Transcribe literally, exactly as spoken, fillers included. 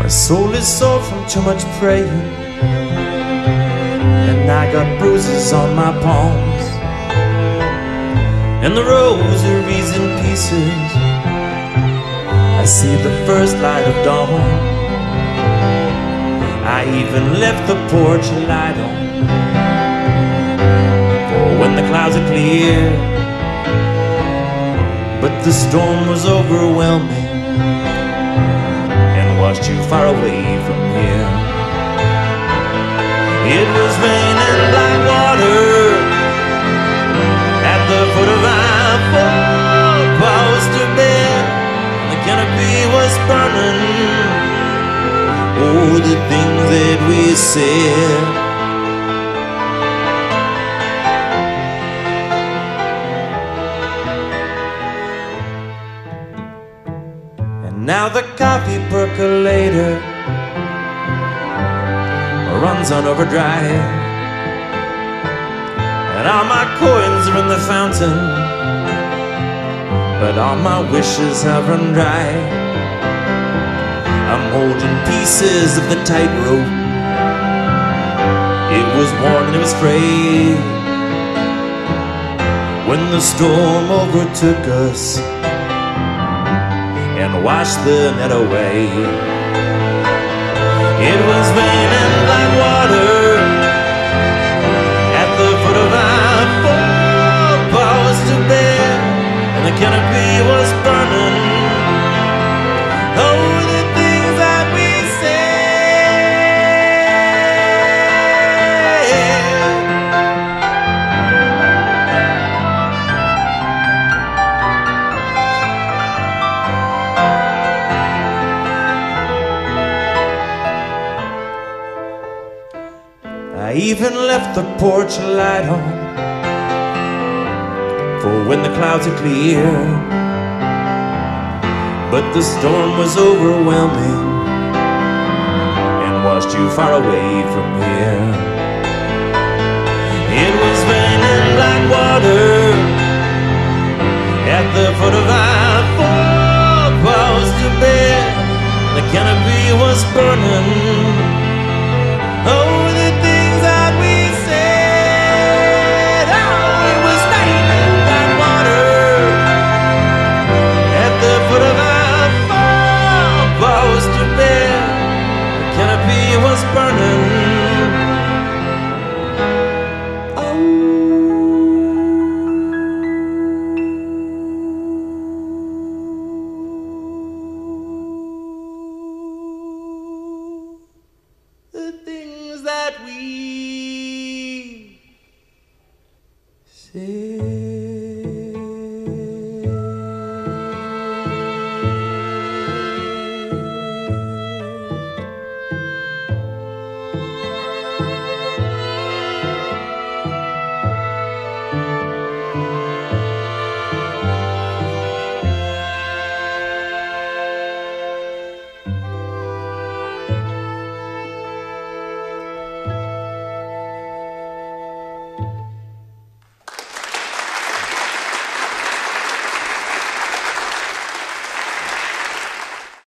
My soul is sore from too much praying, and I got bruises on my palms, and the rosary's in pieces. I see the first light of dawn. I even left the porch light on, for when the clouds are clear. But the storm was overwhelming and washed you far away from here. It was raining like water at the foot of our four-poster bed. The canopy was burning. Oh, the things that we said. Now the coffee percolator runs on overdrive, and all my coins are in the fountain, but all my wishes have run dry. I'm holding pieces of the tightrope. It was worn and it was frayed when the storm overtook us and wash the net away. It was raining like water at the foot of our four-poster bed, and the canopy was burning. Oh, the things that we I even left the porch light on, for when the clouds are clear. But the storm was overwhelming and washed you far away from here. It was raining like water at the foot of our four-poster bed. The canopy was burning. Oh,